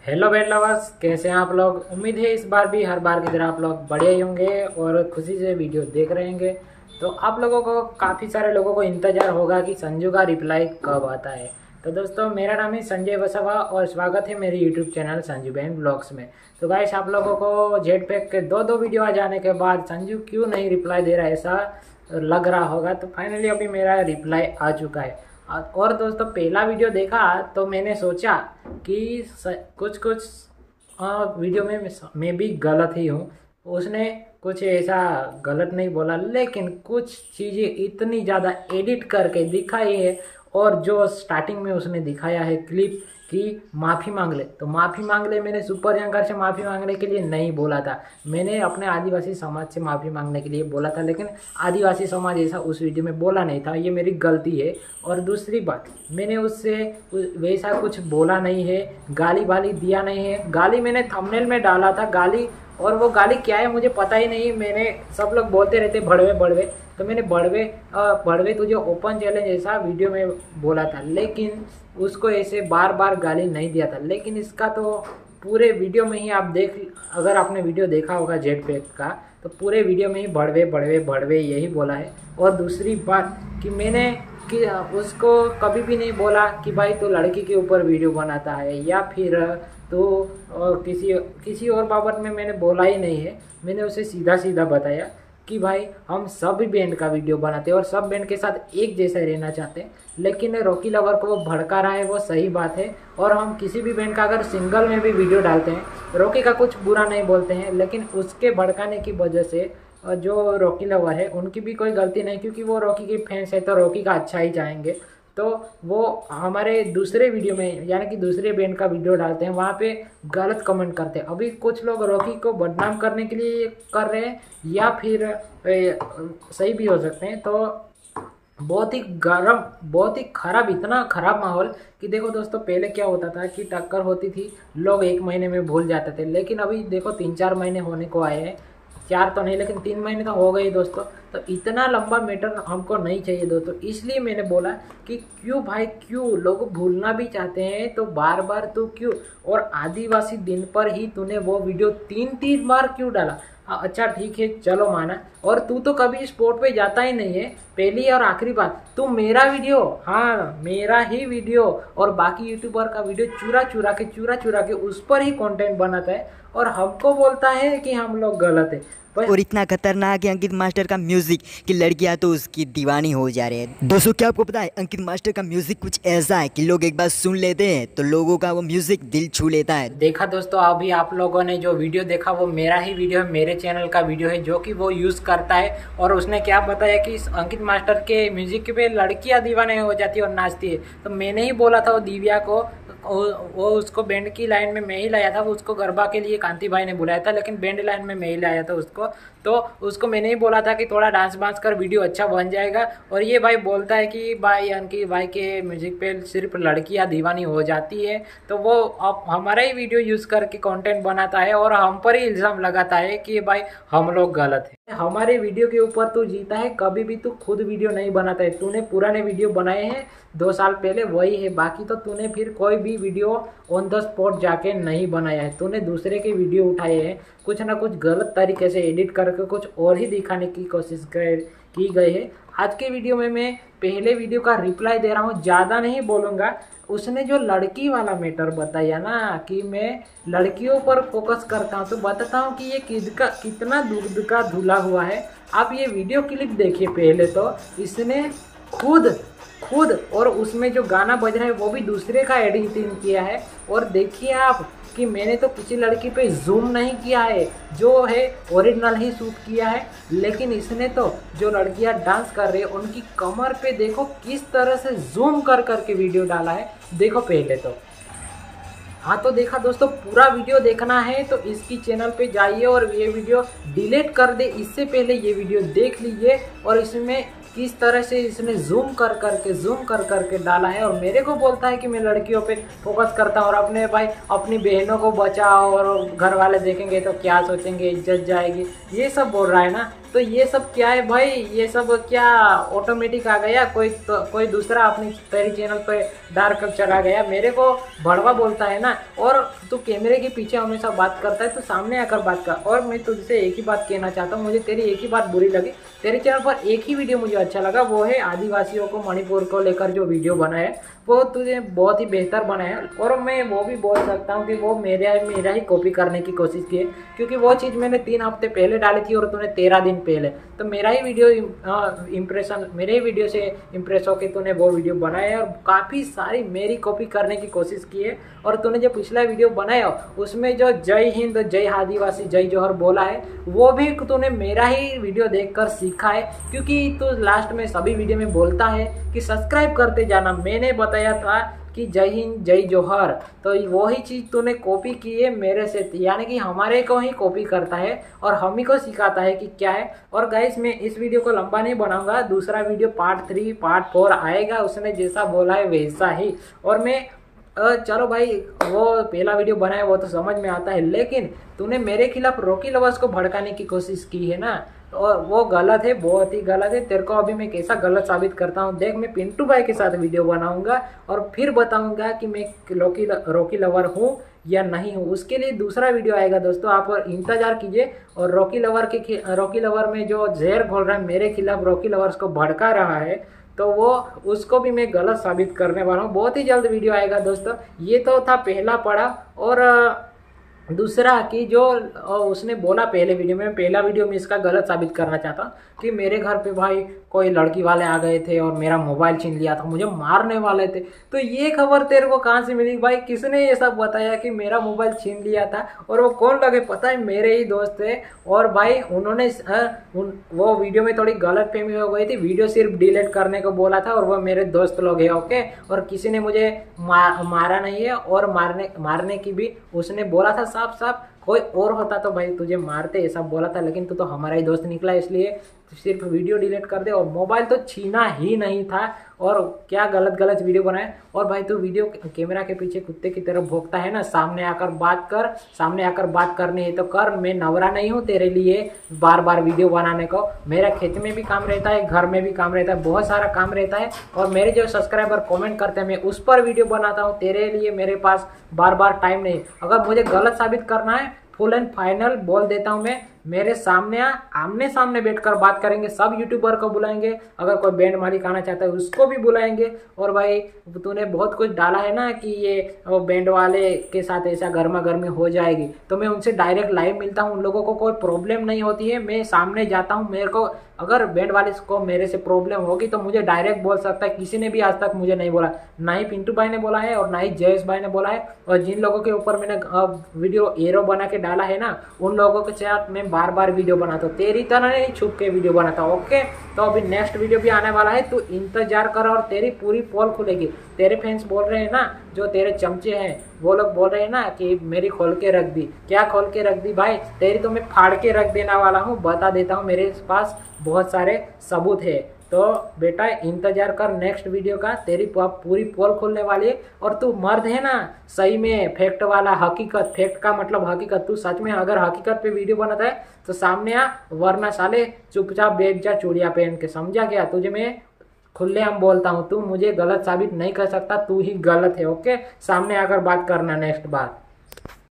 Hello band lovers, कैसे हैं आप लोग। उम्मीद है इस बार भी हर बार की तरह आप लोग बढ़िया ही होंगे और खुशी से वीडियो देख रहे होंगे। तो आप लोगों को काफ़ी सारे लोगों को इंतज़ार होगा कि संजू का रिप्लाई कब आता है। तो दोस्तों, मेरा नाम है संजय वसावा और स्वागत है मेरे YouTube channel Sanju band blogs में। तो गाइस, आप लोगों को जेट पैक के दो वीडियो आ जाने के बाद संजू क्यों नहीं रिप्लाई दे रहा है ऐसा लग रहा होगा। तो फाइनली अभी मेरा रिप्लाई आ चुका है। और दोस्तों, पहला वीडियो देखा तो मैंने सोचा कि कुछ वीडियो में मैं भी गलत ही हूँ। उसने कुछ ऐसा गलत नहीं बोला, लेकिन कुछ चीज़ें इतनी ज़्यादा एडिट करके दिखाई है। और जो स्टार्टिंग में उसने दिखाया है क्लिप कि माफ़ी मांग ले, तो माफ़ी मांग ले मैंने सुपर जंकर से माफ़ी मांगने के लिए नहीं बोला था। मैंने अपने आदिवासी समाज से माफ़ी मांगने के लिए बोला था, लेकिन आदिवासी समाज ऐसा उस वीडियो में बोला नहीं था। ये मेरी गलती है। और दूसरी बात, मैंने उससे वैसा कुछ बोला नहीं है, गाली वाली दिया नहीं है। गाली मैंने थंबनेल में डाला था गाली, और वो गाली क्या है मुझे पता ही नहीं। मैंने सब लोग बोलते रहते बड़वे बड़वे, तो मैंने बड़वे तुझे ओपन चैलेंज ऐसा वीडियो में बोला था, लेकिन उसको ऐसे बार बार गाली नहीं दिया था। लेकिन इसका तो पूरे वीडियो में ही आप अगर आपने वीडियो देखा होगा जेट पैक का, तो पूरे वीडियो में ही बड़वे बड़वे बड़वे यही बोला है। और दूसरी बात कि मैंने उसको कभी भी नहीं बोला कि भाई तू लड़की के ऊपर वीडियो बनाता है, या फिर तो किसी और बाबत में मैंने बोला ही नहीं है। मैंने उसे सीधा सीधा बताया कि भाई हम सब बैंड का वीडियो बनाते हैं और सब बैंड के साथ एक जैसा रहना चाहते हैं। लेकिन रॉकी लवर को वो भड़का रहा है, वो सही बात है। और हम किसी भी बैंड का अगर सिंगल में भी वीडियो डालते हैं, रॉकी का कुछ बुरा नहीं बोलते हैं, लेकिन उसके भड़काने की वजह से जो रॉकी लवर है उनकी भी कोई गलती नहीं, क्योंकि वो रॉकी के फैंस है तो रॉकी का अच्छा ही चाहेंगे। तो वो हमारे दूसरे वीडियो में यानी कि दूसरे बैंड का वीडियो डालते हैं, वहाँ पे गलत कमेंट करते हैं। अभी कुछ लोग रॉकी को बदनाम करने के लिए कर रहे हैं, या फिर सही भी हो सकते हैं। तो बहुत ही गर्म, बहुत ही खराब, इतना खराब माहौल कि देखो दोस्तों, पहले क्या होता था कि टक्कर होती थी, लोग 1 महीने में भूल जाते थे। लेकिन अभी देखो 3-4 महीने होने को आए हैं, 4 तो नहीं लेकिन 3 महीने तो हो गए दोस्तों। तो इतना लंबा मैटर हमको नहीं चाहिए दोस्तों। इसलिए मैंने बोला कि क्यों भाई, क्यों लोग भूलना भी चाहते हैं तो बार बार तू क्यों, और आदिवासी दिन पर ही तूने वो वीडियो 3 बार क्यों डाला। हाँ अच्छा ठीक है, चलो माना। और तू तो कभी स्पोर्ट पे जाता ही नहीं है। पहली और आखिरी बात, तू मेरा वीडियो, हाँ मेरा ही वीडियो और बाकी यूट्यूबर का वीडियो चुरा के उस पर ही कंटेंट बनाता है, और हमको बोलता है कि हम लोग गलत है। और इतना खतरनाक है अंकित मास्टर का म्यूजिक कि लड़कियां तो उसकी दीवानी हो जा रही है। दोस्तों, क्या आपको पता है अंकित मास्टर का म्यूजिक कुछ ऐसा है कि लोग एक बार सुन लेते हैं तो लोगों का वो म्यूजिक दिल छू लेता है। देखा दोस्तों, अभी आप लोगों ने जो वीडियो देखा वो मेरा ही वीडियो है, मेरे चैनल का वीडियो है जो कि वो यूज करता है। और उसने क्या बताया कि अंकित मास्टर के म्यूजिक पे लड़कियां दीवाने हो जाती है और नाचती है। तो मैंने ही बोला था वो दिव्या को, वो उसको बैंड की लाइन में मैं ही लाया था। वो उसको गरबा के लिए कांति भाई ने बुलाया था, लेकिन बैंड लाइन में मैं ही लाया था उसको। तो उसको मैंने ही बोला था कि थोड़ा डांस वांस कर, वीडियो अच्छा बन जाएगा। और ये भाई बोलता है कि भाई अंकित भाई के म्यूजिक पे सिर्फ लड़कियां दीवानी हो जाती है। तो वो अब हमारा ही वीडियो यूज करके कंटेंट बनाता है और हम पर ही इल्जाम लगाता है कि भाई हम लोग गलत है। हमारे वीडियो के ऊपर तू जीता है, कभी भी तू खुद वीडियो नहीं बनाता है। तूने पुराने वीडियो बनाए हैं 2 साल पहले, वही है। बाकी तो तूने फिर कोई भी वीडियो ऑन द स्पॉट जाके नहीं बनाया है। तूने दूसरे के वीडियो उठाए हैं, कुछ ना कुछ गलत तरीके से एडिट करके कुछ और ही दिखाने की कोशिश की गई है। आज के वीडियो में मैं पहले वीडियो का रिप्लाई दे रहा हूँ, ज़्यादा नहीं बोलूँगा। उसने जो लड़की वाला मैटर बताया ना कि मैं लड़कियों पर फोकस करता हूँ, तो बताता हूँ कि ये कितना दूध का धुला हुआ है। आप ये वीडियो क्लिप देखिए पहले। तो इसने खुद और उसमें जो गाना बज रहा है वो भी दूसरे का एडिटिंग किया है। और देखिए आप कि मैंने तो किसी लड़की पे जूम नहीं किया है, जो है ओरिजिनल ही शूट किया है। लेकिन इसने तो जो लड़कियां डांस कर रही है उनकी कमर पे देखो किस तरह से जूम कर करके वीडियो डाला है। देखो पहले तो, हाँ तो देखा दोस्तों, पूरा वीडियो देखना है तो इसकी चैनल पे जाइए और ये वीडियो डिलीट कर दे, इससे पहले ये वीडियो देख लीजिए। और इसमें किस तरह से इसने जूम कर करके डाला है, और मेरे को बोलता है कि मैं लड़कियों पे फोकस करता हूँ और अपने भाई अपनी बहनों को बचाओ और घर वाले देखेंगे तो क्या सोचेंगे, इज्जत जाएगी, ये सब बोल रहा है ना। तो ये सब क्या है भाई, ये सब क्या ऑटोमेटिक आ गया, कोई दूसरा अपनी तेरी चैनल पे डाल कर चला गया, मेरे को भड़वा बोलता है ना। और तू कैमरे के पीछे हमेशा बात करता है, तो सामने आकर बात कर। और मैं तुझसे एक ही बात कहना चाहता हूँ, मुझे तेरी एक ही बात बुरी लगी, तेरे चैनल पर एक ही वीडियो मुझे अच्छा लगा, वो है आदिवासियों को मणिपुर को लेकर जो वीडियो बना है वो तुझे बहुत ही बेहतर बना है। और मैं वो भी बोल सकता हूँ कि वो मेरा ही कॉपी करने की कोशिश की है, क्योंकि वो चीज़ मैंने 3 हफ्ते पहले डाली थी और तूने 13 दिन पहले, तो मेरा ही वीडियो मेरे ही वीडियो से इम्प्रेस होकर तूने वो वीडियो बनाया है और काफ़ी सारी मेरी कॉपी करने की कोशिश की है। और तूने जो पिछला वीडियो बनाया उसमें जो जय हिंद, जय आदिवासी, जय जोहर बोला है, वो भी तूने मेरा ही वीडियो देखकर सीखा है, क्योंकि तू लास्ट में सभी वीडियो में बोलता है कि सब्सक्राइब करते जाना। मैंने बताया था कि जय हिंद, जय जोहर, तो वही चीज़ तूने कॉपी की है मेरे से, यानी कि हमारे को ही कॉपी करता है और हम ही को सिखाता है कि क्या है। और गाइस मैं इस वीडियो को लंबा नहीं बनाऊंगा, दूसरा वीडियो पार्ट 3 पार्ट 4 आएगा, उसने जैसा बोला है वैसा ही। और मैं चलो भाई वो पहला वीडियो बनाया वो तो समझ में आता है, लेकिन तूने मेरे खिलाफ रॉकी लवर्स को भड़काने की कोशिश की है ना, और वो गलत है, बहुत ही गलत है। तेरे को अभी मैं कैसा गलत साबित करता हूँ देख। मैं पिंटू भाई के साथ वीडियो बनाऊंगा और फिर बताऊंगा कि मैं रॉकी लवर हूँ या नहीं हूँ। उसके लिए दूसरा वीडियो आएगा दोस्तों, आप इंतजार कीजिए। और रॉकी लवर में जो जहर घोल रहा है मेरे खिलाफ, रॉकी लवर्स को भड़का रहा है, तो वो उसको भी मैं गलत साबित करने वाला हूँ। बहुत ही जल्द वीडियो आएगा दोस्तों। ये तो था पहला पड़ाव। और दूसरा कि जो उसने बोला पहले वीडियो में, पहला वीडियो में इसका गलत साबित करना चाहता हूँ कि मेरे घर पे भाई कोई लड़की वाले आ गए थे और मेरा मोबाइल छीन लिया था, मुझे मारने वाले थे। तो ये खबर तेरे को कहाँ से मिली भाई? किसने ये सब बताया कि मेरा मोबाइल छीन लिया था? और वो कौन लगे पता है? मेरे ही दोस्त थे। और भाई उन्होंने वो वीडियो में थोड़ी गलत फहमी हो गई थी, वीडियो सिर्फ डिलीट करने को बोला था और वो मेरे दोस्त लोग हैं, ओके। और किसी ने मुझे मारा नहीं है, और मारने की भी उसने बोला था साफ साफ। कोई और होता तो भाई तुझे मारते, ऐसा बोला था, लेकिन तू तो हमारा ही दोस्त निकला, इसलिए सिर्फ वीडियो डिलीट कर दे। और मोबाइल तो छीना ही नहीं था, और क्या गलत वीडियो बनाए। और भाई तू वीडियो कैमरा के पीछे कुत्ते की तरफ भौंकता है ना, सामने आकर बात कर, सामने आकर बात करनी है तो कर। मैं नवरा नहीं हूँ तेरे लिए बार बार वीडियो बनाने को। मेरा खेत में भी काम रहता है, घर में भी काम रहता है, बहुत सारा काम रहता है। और मेरे जो सब्सक्राइबर कमेंट करते हैं मैं उस पर वीडियो बनाता हूँ, तेरे लिए मेरे पास बार बार टाइम नहीं। अगर मुझे गलत साबित करना है, फुल एंड फाइनल बोल देता हूं मैं, मेरे सामने आमने सामने बैठकर बात करेंगे। सब यूट्यूबर को बुलाएंगे, अगर कोई बैंड मालिक आना चाहता है उसको भी बुलाएंगे। और भाई तूने बहुत कुछ डाला है ना कि ये बैंड वाले के साथ ऐसा गर्मा गर्मी हो जाएगी, तो मैं उनसे डायरेक्ट लाइव मिलता हूँ, उन लोगों को कोई प्रॉब्लम नहीं होती है। मैं सामने जाता हूँ, मेरे को अगर बैंड वाले को मेरे से प्रॉब्लम होगी तो मुझे डायरेक्ट बोल सकता है। किसी ने भी आज तक मुझे नहीं बोला, ना ही पिंटू भाई ने बोला है और ना ही जयेश भाई ने बोला है। और जिन लोगों के ऊपर मैंने वीडियो एरो बना के डाला है ना, उन लोगों के साथ मैं बार बार वीडियो बनाता हूँ, तेरी तरह नहीं छुप के वीडियो बनाता हूँ, ओके। तो अभी नेक्स्ट वीडियो भी आने वाला है, तू इंतजार कर और तेरी पूरी पोल खुलेगी। तेरे फैंस बोल रहे हैं ना, जो तेरे चमचे हैं वो लोग बोल रहे हैं ना कि मेरी खोल के रख दी। क्या खोल के रख दी भाई? तेरी तो मैं फाड़ के रख देने वाला हूँ, बता देता हूँ, मेरे पास बहुत सारे सबूत है। तो बेटा इंतजार कर नेक्स्ट वीडियो का, तेरी पूरी पोल खोलने वाली है। और तू मर्द है ना सही में, फैक्ट वाला, हकीकत, फैक्ट का मतलब हकीकत। तू सच में अगर हकीकत पे वीडियो बनाता है तो सामने आ, वरना साले चुपचाप बैठ जा चूड़िया पहन के, समझा क्या? तुझे मैं खुले हम बोलता हूँ, तू मुझे गलत साबित नहीं कर सकता, तू ही गलत है, ओके। सामने आकर बात करना नेक्स्ट बार।